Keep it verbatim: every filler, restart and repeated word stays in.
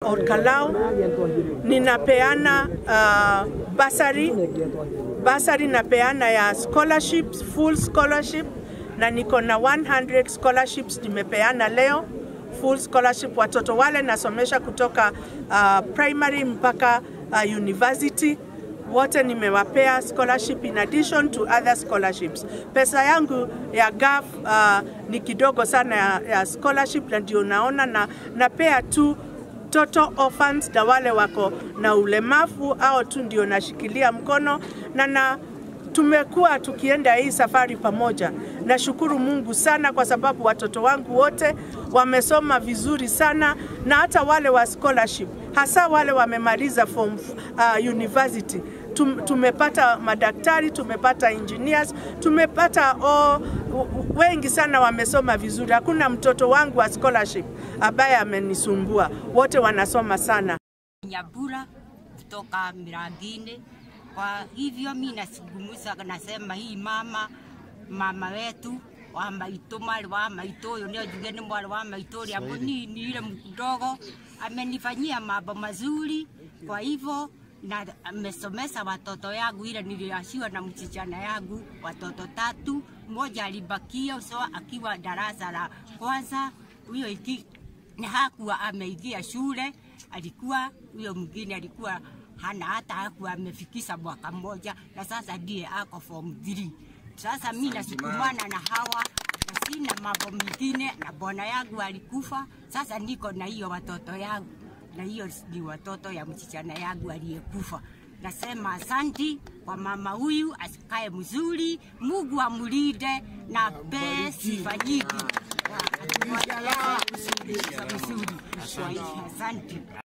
Ol Kalou. Ninapeana uh, bursary. Bursary napeana ya scholarships, full scholarship. Na niko na one hundred scholarships nimepeana leo. Full scholarship watoto wale nasomesha kutoka uh, primary mpaka uh, university. Wote nimewapea scholarship in addition to other scholarships. Pesa yangu ya G A F uh, ni kidogo sana ya, ya scholarship, na ndio naona na napea tu total orphans na wale wako na ulemavu au tu ndio nashikilia mkono, na na tumekuwa tukienda hii safari pamoja. Nashukuru Mungu sana kwa sababu watoto wangu wote wamesoma vizuri sana, na hata wale wa scholarship, hasa wale wamemaliza form uh, university. Tum, tumepata madaktari, tumepata engineers, tumepata oh, wengi sana wamesoma vizuri. Hakuna mtoto wangu wa scholarship ambaye amenisumbua. Wote wanasoma sana. Nyabura kutoka Mirangini. Kwa hivyo mimi nasungumuza nasema hii mama mama wetu wa maito mali wa maito yone jugeni mwali wa maito ya boni ni ile mdogo amenifanyia mambo mazuri. Kwa hivyo na amesomesha watoto yangu, ile niliashiwa na msichana yangu watoto tatu, mmoja alibakia sawa akiwa darasa la kwanza, huyo iki na hakuwa ameingia shule, alikuwa huyo mwingine alikuwa hana hata hakuwa amefikisha mwaka mmoja, na sasa ndiye ako form three. Sasa mimi nasikumana na hawa na sina mambo mengine, na bwana yangu alikufa. Sasa niko na hiyo watoto yangu, na hiyo ni watoto ya msichana yangu aliyekufa. Nasema asante kwa mama huyu, asikae mzuri, Mungu amulinde na pe sifa nyingi. Asante.